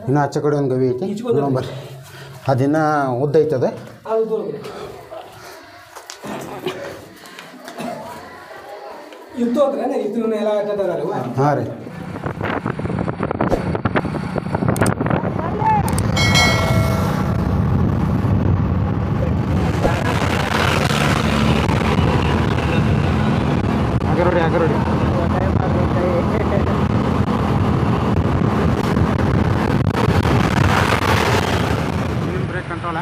ಇನ್ನು ಆಚೆ ಕಡೆ ಒಂದು ಗವಿ ಐತಿ ಬರ್ರಿ. ಅದಿನ್ನ ಉದ್ದ ಐತದೆ. ಹಾಂ ರೀ. ಆಗರೋಡಿ ಬ್ರೇಕ್ ಕಂಟ್ರೋಲ.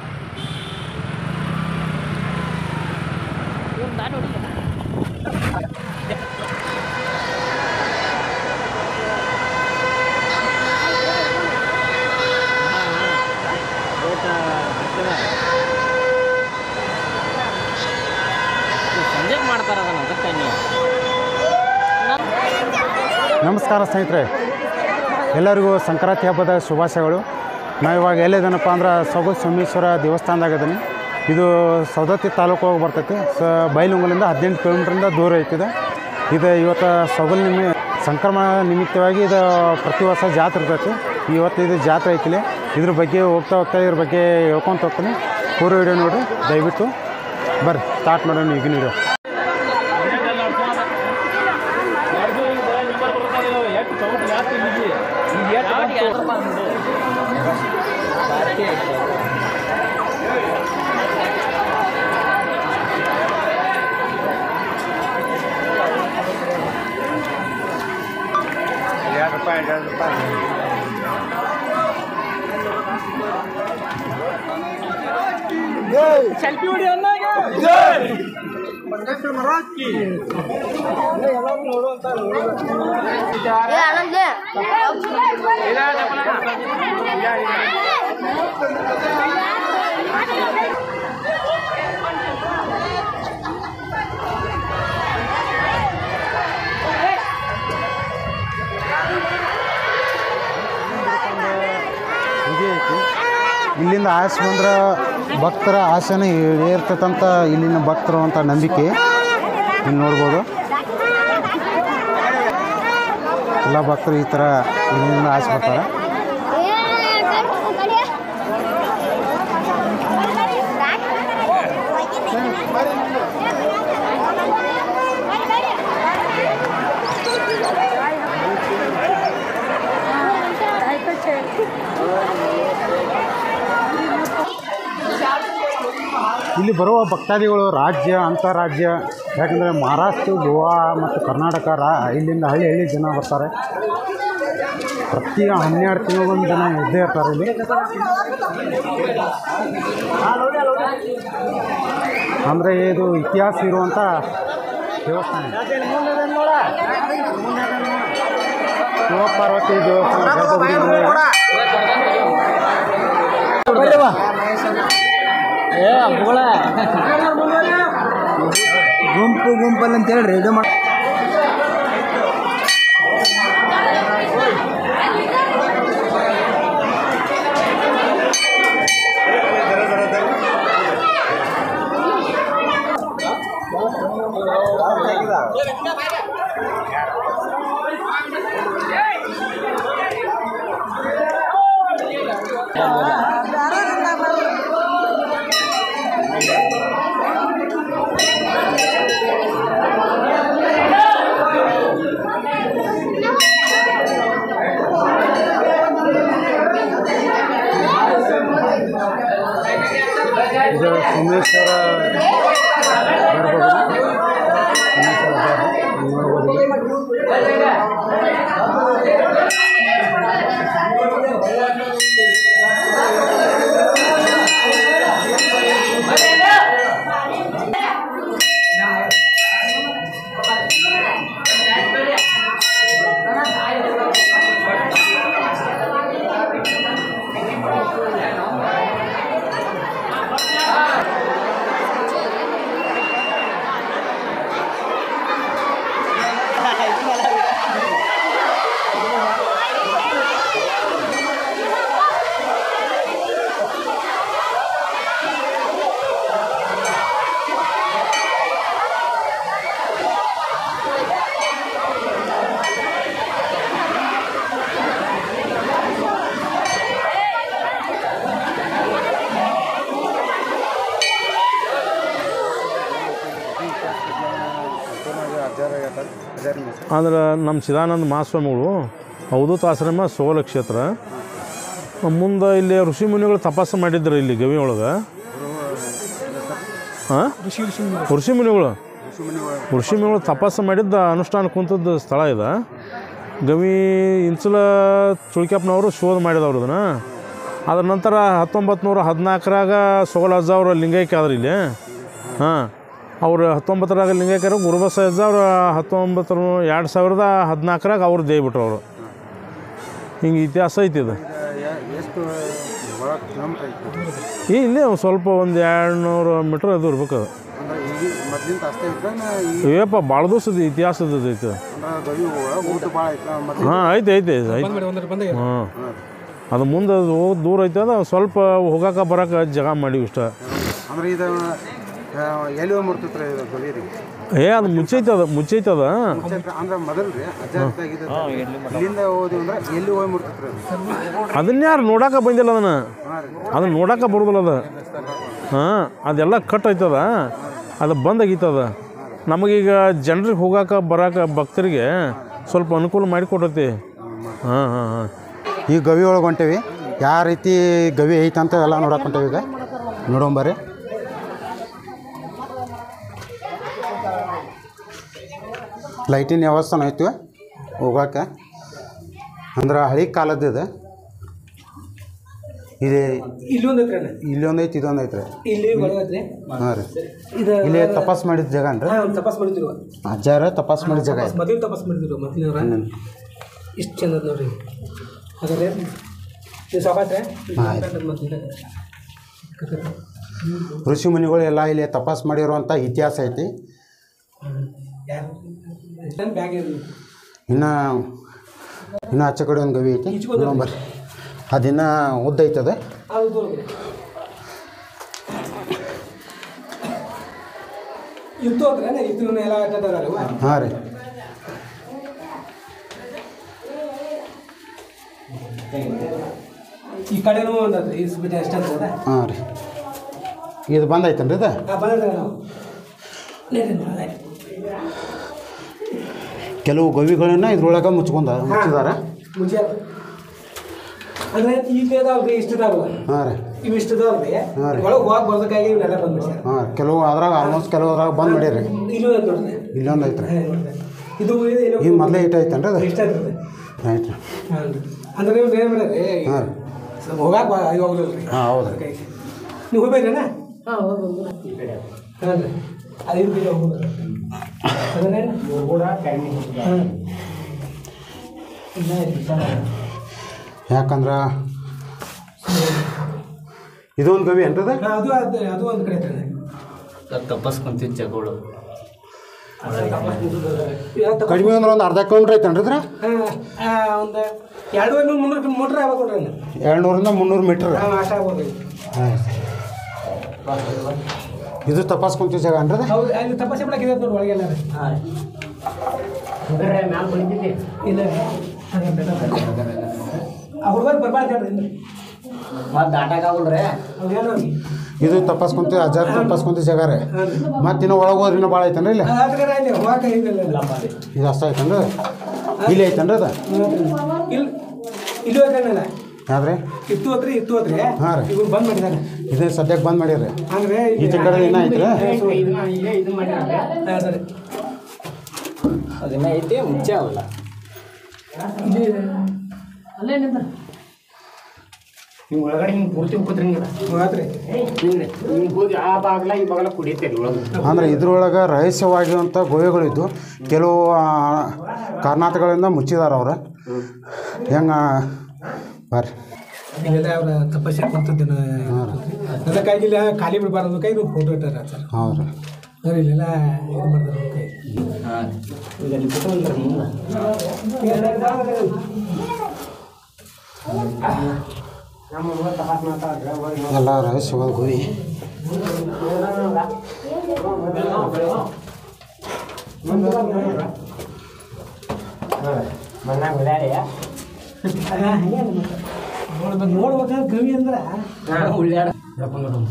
ನಮಸ್ಕಾರ ಸ್ನೇಹಿತರೆ, ಎಲ್ಲರಿಗೂ ಸಂಕ್ರಾಂತಿ ಹಬ್ಬದ ಶುಭಾಶಯಗಳು. ನಾವಿವಾಗ ಎಲ್ಲಿದ್ದೀನಪ್ಪ ಅಂದ್ರೆ ಸೊಗು ಸೋಮೇಶ್ವರ ದೇವಸ್ಥಾನದಾಗಿದ್ದೀನಿ. ಇದು ಸವದತ್ತಿ ತಾಲೂಕು ಹೋಗಿ ಬರ್ತೈತಿ. ಬೈಲುಂಗಲಿಂದ 18 ಕಿಲೋಮೀಟ್ರಿಂದ ದೂರ ಐತಿದೆ. ಇದು ಇವತ್ತು ಸೊಗಲ್ ಸಂಕ್ರಮಣ ನಿಮಿತ್ತವಾಗಿ ಇದು ಪ್ರತಿ ವರ್ಷ ಜಾತ್ರೆ ಇರ್ತೈತಿ. ಇವತ್ತು ಇದು ಜಾತ್ರೆ ಐತಿಲಿ. ಇದ್ರ ಬಗ್ಗೆ ಹೋಗ್ತಾ ಇದ್ರ ಬಗ್ಗೆ ಹೇಳ್ಕೊತ ಹೋಗ್ತೀನಿ. ಪೂರ್ವ ವಿಡಿಯೋ ನೋಡಿರಿ ದಯವಿಟ್ಟು. ಬರ್ರಿ ಸ್ಟಾರ್ಟ್ ಮಾಡೋಣ ಈಗಿನ ವಿಡಿಯೋ. सेल्फी वीडियो अन्नागे जय पंडित महाराज की ಎಲ್ಲರೂ ನೋಡುವಂತ ಏ ಆನಂದ್ ಇಲ್ಲ ಇಲ್ಲಿಂದ ಆಸೆ ಬಂದ್ರೆ ಭಕ್ತರ ಆಸೆನ ಏರ್ತದಂತ ಇಲ್ಲಿನ ಭಕ್ತರು ಅಂತ ನಂಬಿಕೆ. ಇಲ್ಲಿ ನೋಡ್ಬೋದು ಎಲ್ಲ ಭಕ್ತರು ಈ ಥರ ಇಲ್ಲಿಂದ ಆಸೆ ಬರ್ತಾರೆ. ಇಲ್ಲಿ ಬರುವ ಭಕ್ತಾದಿಗಳು ರಾಜ್ಯ ಅಂತಾರಾಜ್ಯ, ಯಾಕಂದರೆ ಮಹಾರಾಷ್ಟ್ರ, ಗೋವಾ ಮತ್ತು ಕರ್ನಾಟಕ ಇಲ್ಲಿಂದ ಹಳ್ಳಿ ಜನ ಬರ್ತಾರೆ. ಪ್ರತಿ 12 ತಿಂಗಳಿಗೊಂದು ಜನ ಇದ್ದೇ ಇರ್ತಾರೆ ಇಲ್ಲಿ. ಅಂದರೆ ಇದು ಇತಿಹಾಸ ಇರುವಂಥ ದೇವಸ್ಥಾನ. ಶಿವಪಾರ್ವತಿ ದೇವಸ್ಥಾನ. ಗುಂಪಲ್ಲಿ ಅಂತ ಹೇಳಿ ರೆಡಿ ಮಾಡಿ ಇದು ಸೋಮೇಶ್ವರ ಅಂದ್ರೆ ನಮ್ಮ ಚಿದಾನಂದ ಮಹಾಸ್ವಾಮಿಗಳು ಅವಧೂತ ಆಶ್ರಮ ಸೋಲ ಕ್ಷೇತ್ರ ಮುಂದೆ ಇಲ್ಲಿ ಋಷಿ ಮುನಿಗಳು ತಪಸ್ಸು ಮಾಡಿದ್ರು ಇಲ್ಲಿ ಗವಿ ಒಳಗೆ. ಹಾಂ, ಋಷಿ ಮುನಿಗಳು ತಪಸ್ಸು ಮಾಡಿದ್ದ ಅನುಷ್ಠಾನ ಕುಂತದ್ದು ಸ್ಥಳ ಇದೆ. ಗವಿ ಇಂಚಲ ಚುಳ್ಕ್ಯಪ್ಪನವರು ಶೋಧ ಮಾಡಿದವ್ರು ಅದನ್ನು. ಅದ್ರ ನಂತರ 1914ರಾಗ ಸೋಗಲ ಅಜ್ಜ ಅವರು ಲಿಂಗೈಕ್ಯ ಆದ್ರೆ ಇಲ್ಲಿ. ಹಾಂ, ಅವರು 19ರಾಗ ಲಿಂಗೈಕ್ಯರು ಗುರುಬಸವ ಅಜ್ಜ ಅವರು 2014ರಾಗ ಅವ್ರು ದೇಯ್ಬಿಟ್ರು ಅವರು. ಹಿಂಗೆ ಇತಿಹಾಸ ಐತಿ ಇದು. ಇಲ್ಲೇ ಒಂದು ಸ್ವಲ್ಪ ಒಂದು 200 ಮೀಟ್ರ್ ಅದು ಇರ್ಬೇಕು. ಅದು ಏಪ್ಪ ಭಾಳ ದಿವಸದ ಇತಿಹಾಸದ ಐತೆ. ಹಾಂ, ಐತೆ. ಹಾಂ, ಅದು ಮುಂದೆ ಅದು ಹೋಗಿ ದೂರ ಐತೆ. ಅದು ಸ್ವಲ್ಪ ಹೋಗಾಕ ಬರೋಕೆ ಜಾಗ ಮಾಡಿವಿ ಇಷ್ಟ. ಅದು ಮುಚ್ಚೈತದ ಅದನ್ನ ಯಾರು ನೋಡಕ್ಕೆ ಬಂದಿಲ್ಲ. ಅದನ್ನ ನೋಡಕ್ಕೆ ಬರೋದಿಲ್ಲ ಅದು. ಹಾಂ, ಅದೆಲ್ಲ ಕಟ್ ಐತದ, ಅದು ಬಂದಾಗಿತ್ತದ. ನಮಗೀಗ ಜನರಿಗೆ ಹೋಗಾಕ ಬರೋಕೆ ಭಕ್ತರಿಗೆ ಸ್ವಲ್ಪ ಅನುಕೂಲ ಮಾಡಿಕೊಟ್ಟೈತಿ. ಹಾಂ. ಈ ಗವಿ ಒಳಗೆ ಹೊಂಟೇವಿ. ಯಾವ ರೀತಿ ಗವಿ ಐತಂತ ಎಲ್ಲ ನೋಡಕ್ಕೆ ಹೊಂಟೇವಿ. ಈಗ ನೋಡೋಂಬರ್ರಿ. ಲೈಟಿನ ವ್ಯವಸ್ಥೆನೂ ಐತಿ ಹೋಗೋಕೆ. ಅಂದ್ರೆ ಹಳೆ ಕಾಲದ್ದು ಇದೆ. ಇಲ್ಲೊಂದು ಐತಿ, ಇದೊಂದು ಐತ್ರಿ. ಹಾಂ ರೀ, ಇಲ್ಲಿ ತಪಾಸ್ ಮಾಡಿದ ಜಾಗ ಅನ್ರಿ. ಅಜ್ಜಾರ ತಪಾಸ್ ಮಾಡಿದ ಜಾಗ. ಇಷ್ಟು ಚಂದ ನೋಡ್ರಿ. ಋಷಿ ಮುನಿಗಳು ಎಲ್ಲ ಇಲ್ಲಿ ತಪಾಸ್ ಮಾಡಿರುವಂಥ ಇತಿಹಾಸ ಐತಿ. ಇನ್ನು ಆಚೆ ಕಡೆ ಒಂದು ಗವಿ ಐತಿ. ಬರ್ರಿ, ಅದಿನ್ನ ಉದ್ದ ಐತದ. ಹಾಂ ರೀ, ಈ ಕಡೆನೂ ಒಂದೈತ್ರಿ. ಹಾಂ ರೀ, ಇದು ಬಂದೈತೇನ್ರಿ ಇದು? ಕೆಲವು ಗವಿಗಳನ್ನ ಇದ್ರೊಳಗೆ ಮುಚ್ಚಿದಾರ. ಅಂದರೆ ಈಗ ಇಷ್ಟದಾವ. ಹಾಂ ರೀ, ಇವು ಇಷ್ಟದವ್ರಿ. ಒಳಗೆ ಹೋಗಕ್ಕೆ ಬರ್ಬೇಕಾಗಿ ಇವೆಲ್ಲ ಬಂದ್ಬಿಡ್ತಾರೆ. ಹಾಂ, ಕೆಲವು ಅದ್ರಾಗ ಆಲ್ಮೋಸ್ಟ್ ಕೆಲವ್ರಾಗ ಬಂದು ಮಾಡ್ಯಾರಿ. ಇಲ್ಲೊಂದು ಐತ್ರಿ. ಇದು ಈಗ ಮೊದಲೇ ಇಷ್ಟ ಐತೇನ್ರಿ ಅದು? ಇಷ್ಟ ಐತ್ರಿ. ಆಯ್ತು. ಅಂದ್ರೆ ನೀವು ಏನು ಮಾಡಿರಿ? ಹಾಂ ರೀ, ಹೋಗಕ್ಕೆ ಹೋಗ್ಲಿಲ್ಲ ರೀ. ಹಾಂ, ಹೌದು. ನೀವು ಹೋಗ್ಬೇಕ್ರಿಣ್ಣ? ಹಾಂ, ಹೋಗ್ಬೋದು. ಹಾಂ ರೀ, ಅದು ಇದು ಹೋಗ್ಬೋದು. ಯಾಕಂದ್ರೆ ಇದೊಂದು ಗವಿ ಅಂತದ. ಅದು ಒಂದು ಕಡೆ ತಪಸ್ಕೊಂತಿದ್ದ ಜಾಗಗಳು ಕಡಿಮೆ ಅಂದ್ರೆ ಒಂದು ಅರ್ಧ ಕಿಲೋಮೀಟ್ರ್ ಐತೇನ್ರಿ ಇದ್ರ? ಒಂದು 200-300 ಮೀಟ್ರ್ ಆಗ್ಬೋದು ನೋಡ್ರಿ. 200ರಿಂದ 300 ಮೀಟ್ರ್ ಅಷ್ಟು ಆಗ್ಬೋದು. ಇದು ತಪಾಸ್ಕೊಂತೀವಿ ಜಾಗ ಅನ್ರದ? ಹೌದು, ಅಲ್ಲಿ ತಪಾಸೆ ಮಾಡಕ್ಕೆ ನೋಡಿ ಒಳಗೆಲ್ಲ. ಇಲ್ಲ, ಆ ಹುಡುಗರು ಬರ್ಬಾರ್ದು ಹೇಳ್ರಿ. ಮತ್ತು ಆಟಕ್ಕಾಗಲ್ರಿ. ಇದು ತಪಾಸ್ಕೊಂತೀವಿ, ಅಜ್ಜಾರ್ ತಪಾಸ್ಕೊಂತೀವಿ ಜಾಗ ರೀ. ಮತ್ತು ಇನ್ನೂ ಒಳಗೆ ಹೋದ್ರೆ ಇನ್ನೂ ಭಾಳ ಐತೇನ್ರಿ ಇಲ್ಲಿ? ಇದು ಅಷ್ಟ ಐತೇನ್ರಿ? ಇಲ್ಲಿ ಐತೇನ್ರಿ ಅದು? ಇಲ್ಲಿ ಹೋಗ್ತಾನಲ್ಲ ಯಾವ್ದ್ರಿ? ಇತ್ತು ಹೋದ್ರಿ. ಹಾಂ ರೀ, ಇವ್ರು ಬಂದ್ ಮಾಡಿದಾರೆ. ಇದೇ ಸದ್ಯಕ್ಕೆ ಬಂದ್ ಮಾಡಿರಿ. ಅಂದ್ರೆ ಈಚೆ ಕಡೆ ಇನ್ನೂ ಐತ್ರಿ. ಸರಿ, ಅದನ್ನ ಐತಿ ಮುಚ್ಚೆ ಅವಲ್ಲ. ಅಲ್ಲೇ ನಿಂತ ನೀವು ಒಳಗಡೆ ಹಿಂಗೆ ಪೂರ್ತಿ ಹೋಗ್ರಿ. ಹಿಂಗೆ ಹೋಗಿ ಆ ಬಾಗ್ಲ ಈ ಬಾಗ್ಲ ಕುಡಿತೀರಿ ಒಳಗೆ. ಅಂದ್ರೆ ಇದ್ರೊಳಗೆ ರಹಸ್ಯವಾಗಿರುವಂಥ ಗುಹೆಗಳಿದ್ದು ಕೆಲವು ಕಾರಣಗಳಿಂದ ಮುಚ್ಚಿದಾರ ಅವ್ರು. ಹೆಂಗೆ ಬರ್ರಿ. ಈಗೆಲ್ಲ ಅವ್ರ ತಪಸ್ಸೆ ಕುಂತದ್ದೇನ ಅದಕ್ಕಾಗಿ ಇಲ್ಲ ಖಾಲಿ ಬಿಡಬಾರ್ದು. ಕೈ ಫೋಟೋ ಇಟ್ಟಾರ ಸರ್. ಹೌದು ರೀ, ಸರ್ ಇಲ್ಲೆಲ್ಲ ಇದು ಮಾಡ್ತಾರೆ ಕೈ. ಎಲ್ಲ ರಹಸ್ಯವಾದ ಗುಹೆ. ನೋಡ್ಬೇಕಾದ್ರೆ ಗವಿ ಅಂದ್ರೆ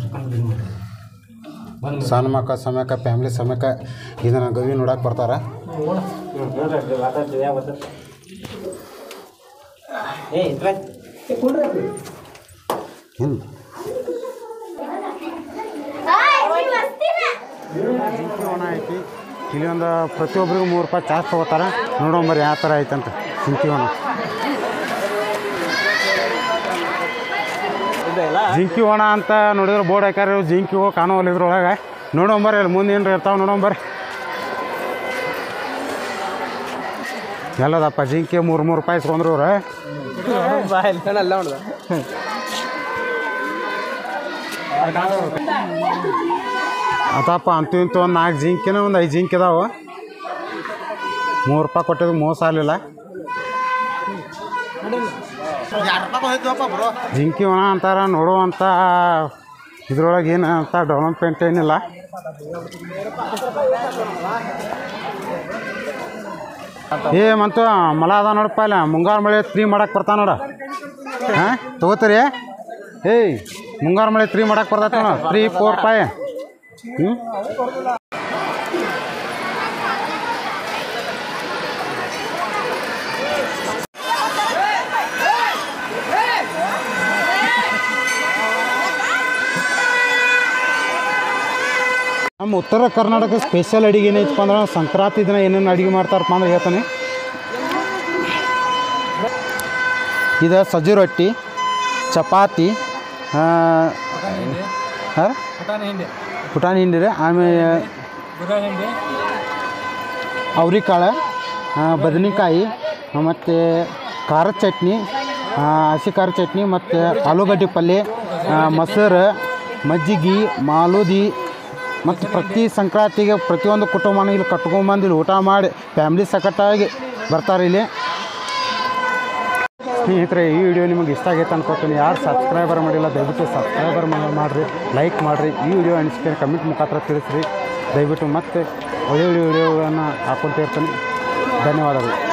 ಸಣ್ಣ ಮಕ್ಕಳ ಸಮೇತ ಫ್ಯಾಮಿಲಿ ಸಮೇತ ಇದನ್ನು ಗವಿ ನೋಡಕ್ಕೆ ಬರ್ತಾರೆ. ಜಿಂಕಿ ಒಣ ಐತಿ ಇಲ್ಲಿ ಒಂದು ಪ್ರತಿಯೊಬ್ಬರಿಗೂ 3 ರೂಪಾಯಿ ಚಾರ್ಜ್ ತೊಗೋತಾರೆ. ನೋಡೋಂಬರಿ ಯಾವ ಥರ ಐತಂತ ಜಿಂಕಿ ಒಣ. ಜಿಂಕಿ ಒಣ ಅಂತ ನೋಡಿದ್ರೆ ಬೋರ್ಡ್ ಹಾಕ್ಯಾರ. ಜಿಂಕಿ ಹೋಗಿ ಕಾಣೋಲ್ಲ ಇದ್ರೊಳಗೆ. ನೋಡೋಂಬರಿ ಅಲ್ಲಿ ಮುಂದೆ ಏನ್ರಿ ಇರ್ತಾವೆ ನೋಡೋಂಬರಿ. ಎಲ್ಲದಪ್ಪ ಜಿಂಕಿ 3 ರೂಪಾಯಿ ಇಸ್ಕೊಂಡ್ರು ಇವ್ರು. ಅದಪ್ಪ ಅಂತೂ ಇಂತೂ ಒಂದು 4 ಜಿಂಕಿನ ಒಂದು 5 ಜಿಂಕಿ ಇದಾವೆ. 3 ರೂಪಾಯಿ ಕೊಟ್ಟಿದ್ದು ಮೋಸ ಆಗಲಿಲ್ಲ. ಜಿಂಕಿ ಒಣ ಅಂತಾರ ನೋಡುವಂಥ ಇದ್ರೊಳಗೆ ಏನು ಅಂತ ಡೆವಲಪ್ಮೆಂಟ್ ಏನಿಲ್ಲ. ಮಂತು ಮಲ ಅದ ನೋಡಪ್ಪ ಇಲ್ಲ ಮುಂಗಾರು ಮಳೆ 3 ಮಾಡಕ್ಕೆ ಬರ್ತಾವ ನೋಡ. ಹಾಂ ತಗೋತೀರಿ? ಮುಂಗಾರು ಮಳೆ 3 ಮಾಡಕ್ಕೆ ಬರ್ತೈತೆ ನೋಡ. 3-4 ರೂಪಾಯಿ. ಹ್ಞೂ ನಮ್ಮ ಉತ್ತರ ಕರ್ನಾಟಕ ಸ್ಪೆಷಲ್ ಅಡುಗೆ ಏನೈತಪ್ಪ ಅಂದ್ರೆ ಸಂಕ್ರಾಂತಿ ದಿನ ಏನೇನು ಅಡುಗೆ ಮಾಡ್ತಾರಪ್ಪ ಅಂದ್ರೆ ಹೇಳ್ತಾನೆ. ಇದು ಸಜ್ಜಿ ರೊಟ್ಟಿ, ಚಪಾತಿ, ಪುಟಾಣಿ ಹಿಂಡಿ ರೀ, ಆಮೇಲೆ ಅವ್ರಿಕಾಳು, ಬದನೆಕಾಯಿ, ಮತ್ತು ಖಾರದ ಚಟ್ನಿ, ಹಸಿ ಖಾರ ಚಟ್ನಿ, ಮತ್ತು ಆಲೂಗಡ್ಡೆ ಪಲ್ಯ, ಮೊಸರು, ಮಜ್ಜಿಗೆ, ಮಾಲೂದಿ. ಮತ್ತು ಪ್ರತಿ ಸಂಕ್ರಾಂತಿಗೆ ಪ್ರತಿಯೊಂದು ಕುಟುಂಬನ ಇಲ್ಲಿ ಕಟ್ಕೊಂಬಂದು ಇಲ್ಲಿ ಊಟ ಮಾಡಿ ಫ್ಯಾಮ್ಲಿ ಸಕಟ್ಟಾಗಿ ಬರ್ತಾರೆ ಇಲ್ಲಿ. ಸ್ನೇಹಿತರೆ, ಈ ವಿಡಿಯೋ ನಿಮಗೆ ಇಷ್ಟ ಆಗೈತೆ ಅನ್ಕೋತೀನಿ. ಯಾರು ಸಬ್ಸ್ಕ್ರೈಬರ್ ಮಾಡಿಲ್ಲ ದಯವಿಟ್ಟು ಸಬ್ಸ್ಕ್ರೈಬರ್ ಮಾಡಿರಿ, ಲೈಕ್ ಮಾಡಿರಿ. ಈ ವಿಡಿಯೋ ಅನಿಸಿಕೆ ಕಮೆಂಟ್ ಮುಖಾಂತರ ತಿಳಿಸ್ರಿ ದಯವಿಟ್ಟು. ಮತ್ತೆ ಒಳ್ಳೆ ವಿಡಿಯೋಗಳನ್ನು ಹಾಕ್ಕೊಳ್ತಾ ಇರ್ತೀನಿ. ಧನ್ಯವಾದಗಳು.